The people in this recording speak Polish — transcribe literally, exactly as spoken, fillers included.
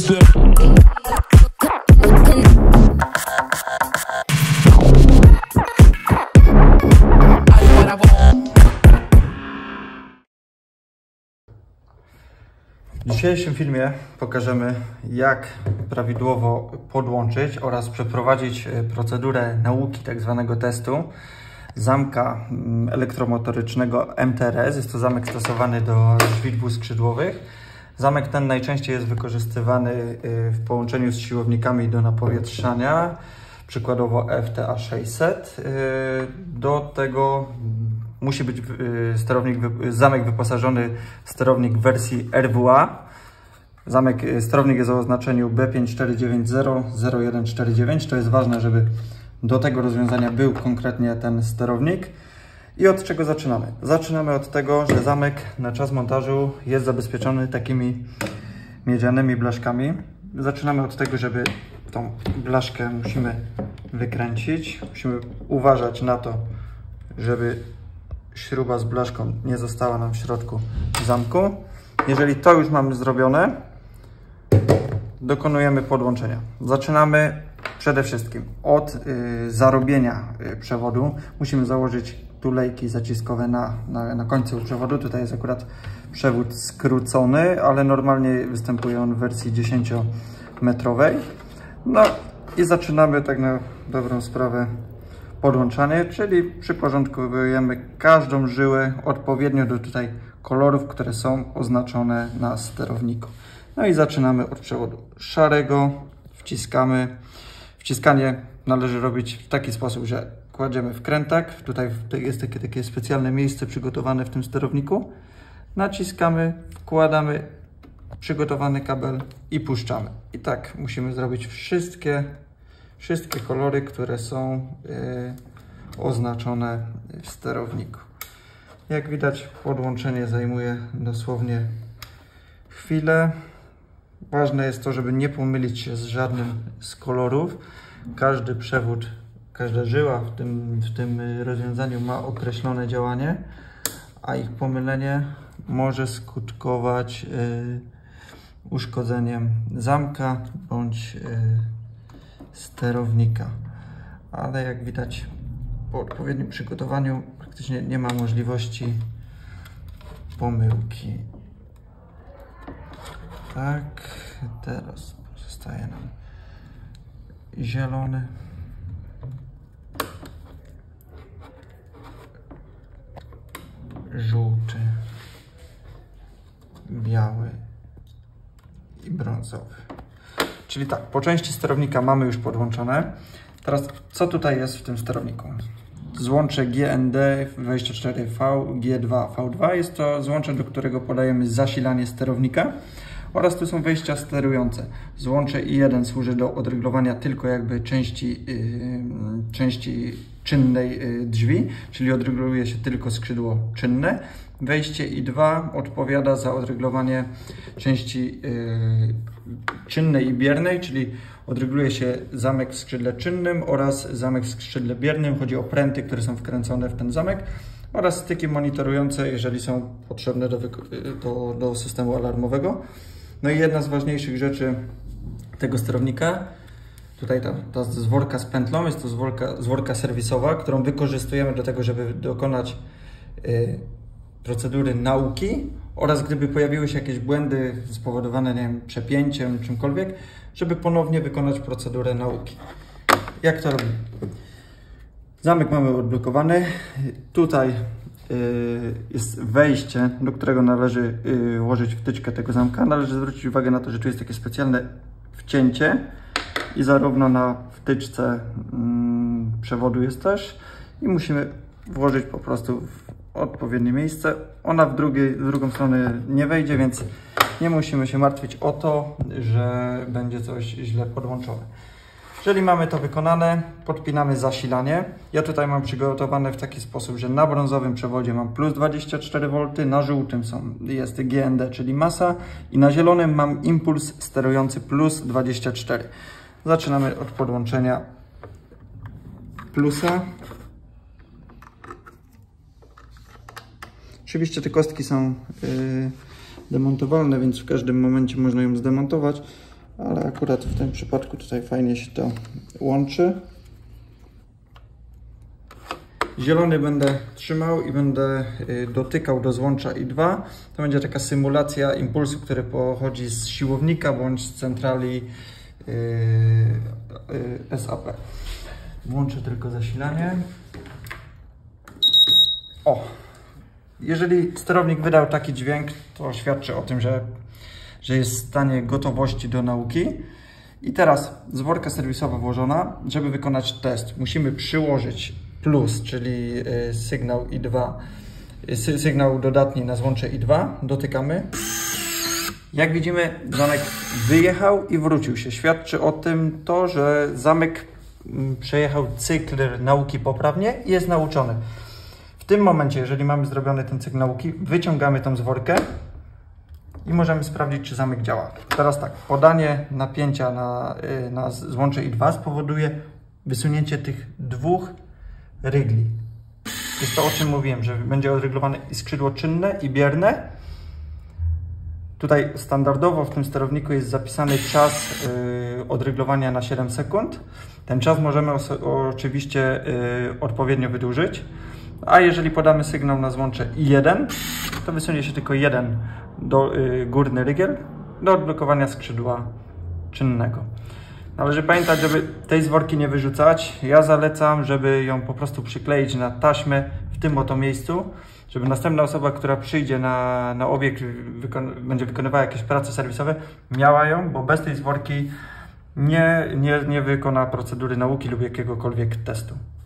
W dzisiejszym filmie pokażemy, jak prawidłowo podłączyć oraz przeprowadzić procedurę nauki tak zwanego testu zamka elektromotorycznego M T R S. Jest to zamek stosowany do drzwi dwuskrzydłowych. Zamek ten najczęściej jest wykorzystywany w połączeniu z siłownikami do napowietrzania, przykładowo F T A sześćset. Do tego musi być sterownik, zamek wyposażony w sterownik w wersji R W A. Zamek, sterownik jest o oznaczeniu B pięć cztery dziewięć zero zero jeden cztery dziewięć. To jest ważne, żeby do tego rozwiązania był konkretnie ten sterownik. I od czego zaczynamy? Zaczynamy od tego, że zamek na czas montażu jest zabezpieczony takimi miedzianymi blaszkami. Zaczynamy od tego, żeby tą blaszkę musimy wykręcić. Musimy uważać na to, żeby śruba z blaszką nie została nam w środku zamku. Jeżeli to już mamy zrobione, dokonujemy podłączenia. Zaczynamy przede wszystkim od y, zarobienia y, przewodu. Musimy założyć tulejki zaciskowe na, na, na końcu przewodu. Tutaj jest akurat przewód skrócony, ale normalnie występuje on w wersji dziesięciometrowej. No i zaczynamy tak na dobrą sprawę podłączanie, czyli przyporządkowujemy każdą żyłę odpowiednio do tutaj kolorów, które są oznaczone na sterowniku. No i zaczynamy od przewodu szarego, wciskamy. Wciskanie należy robić w taki sposób, że kładziemy wkrętak, tutaj jest takie, takie specjalne miejsce przygotowane w tym sterowniku, naciskamy, wkładamy przygotowany kabel i puszczamy. I tak musimy zrobić wszystkie Wszystkie kolory, które są yy, oznaczone w sterowniku. Jak widać, podłączenie zajmuje dosłownie chwilę. Ważne jest to, żeby nie pomylić się z żadnym z kolorów. Każdy przewód, każda żyła w tym, w tym rozwiązaniu ma określone działanie, a ich pomylenie może skutkować yy, uszkodzeniem zamka bądź yy, sterownika, ale jak widać po odpowiednim przygotowaniu praktycznie nie ma możliwości pomyłki. Tak, teraz pozostaje nam zielony, żółty, biały i brązowy. Czyli tak, po części sterownika mamy już podłączone. Teraz co tutaj jest w tym sterowniku? Złącze G N D dwadzieścia cztery V G dwa V dwa. Jest to złącze, do którego podajemy zasilanie sterownika. Oraz tu są wejścia sterujące. Złącze I jeden służy do odreglowania tylko jakby części, yy, części czynnej yy, drzwi, czyli odreguluje się tylko skrzydło czynne. Wejście I dwa odpowiada za odreglowanie części yy, czynnej i biernej, czyli odreguluje się zamek w skrzydle czynnym oraz zamek w skrzydle biernym. Chodzi o pręty, które są wkręcone w ten zamek oraz styki monitorujące, jeżeli są potrzebne do, do, do systemu alarmowego. No i jedna z ważniejszych rzeczy tego sterownika, tutaj ta, ta zworka z pętlą, jest to zworka, zworka serwisowa, którą wykorzystujemy do tego, żeby dokonać yy, procedury nauki oraz gdyby pojawiły się jakieś błędy spowodowane, nie wiem, przepięciem, czymkolwiek, żeby ponownie wykonać procedurę nauki. Jak to robimy? Zamek mamy odblokowany. Tutaj yy, jest wejście, do którego należy yy, włożyć wtyczkę tego zamka. Należy zwrócić uwagę na to, że tu jest takie specjalne wcięcie i zarówno na wtyczce yy, przewodu jest też i musimy włożyć po prostu w odpowiednie miejsce. Ona w, drugiej, w drugą stronę nie wejdzie, więc nie musimy się martwić o to, że będzie coś źle podłączone. Jeżeli mamy to wykonane, podpinamy zasilanie. Ja tutaj mam przygotowane w taki sposób, że na brązowym przewodzie mam plus dwadzieścia cztery wolt, na żółtym są, jest G N D, czyli masa i na zielonym mam impuls sterujący plus dwadzieścia cztery. Zaczynamy od podłączenia plusa. Oczywiście te kostki są yy, demontowalne, więc w każdym momencie można ją zdemontować. ale akurat w tym przypadku tutaj fajnie się to łączy. Zielony będę trzymał i będę dotykał do złącza I dwa. To będzie taka symulacja impulsu, który pochodzi z siłownika bądź z centrali yy, yy, S A P. Włączę tylko zasilanie. O! Jeżeli sterownik wydał taki dźwięk, to świadczy o tym, że, że jest w stanie gotowości do nauki. I teraz zworka serwisowa włożona. Żeby wykonać test, musimy przyłożyć plus, czyli sygnał I dwa, sygnał dodatni na złącze I dwa. Dotykamy. Jak widzimy, zamek wyjechał i wrócił się. Świadczy o tym to, że zamek przejechał cykl nauki poprawnie i jest nauczony. W tym momencie, jeżeli mamy zrobiony ten cykl nauki, wyciągamy tą zworkę i możemy sprawdzić, czy zamek działa. Teraz tak, podanie napięcia na, na złącze I dwa spowoduje wysunięcie tych dwóch rygli. Jest to, o czym mówiłem, że będzie odryglowane i skrzydło czynne i bierne. Tutaj standardowo w tym sterowniku jest zapisany czas yy, odryglowania na siedem sekund. Ten czas możemy oczywiście yy, odpowiednio wydłużyć. A jeżeli podamy sygnał na złącze I jeden, to wysunie się tylko jeden do, yy, górny rygiel do odblokowania skrzydła czynnego. Należy pamiętać, żeby tej zworki nie wyrzucać. Ja zalecam, żeby ją po prostu przykleić na taśmę w tym oto miejscu, żeby następna osoba, która przyjdzie na, na obiekt, wykon będzie wykonywała jakieś prace serwisowe, miała ją, bo bez tej zworki nie, nie, nie wykona procedury nauki lub jakiegokolwiek testu.